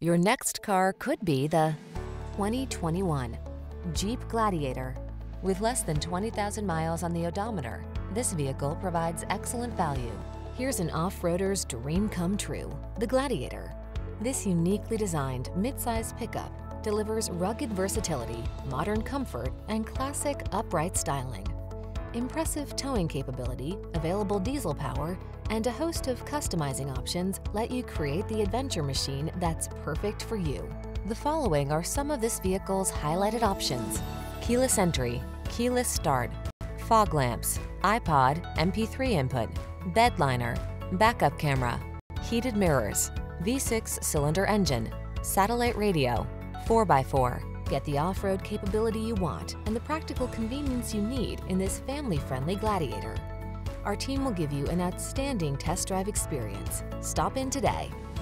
Your next car could be the 2021 Jeep Gladiator. With less than 20,000 miles on the odometer, this vehicle provides excellent value. Here's an off-roader's dream come true, the Gladiator. This uniquely designed midsize pickup delivers rugged versatility, modern comfort, and classic upright styling. Impressive towing capability, available diesel power, and a host of customizing options let you create the adventure machine that's perfect for you. The following are some of this vehicle's highlighted options: keyless entry, keyless start, fog lamps, iPod, MP3 input, bed liner, backup camera, heated mirrors, V6 cylinder engine, satellite radio, 4x4. Get the off-road capability you want and the practical convenience you need in this family-friendly Gladiator. Our team will give you an outstanding test drive experience. Stop in today.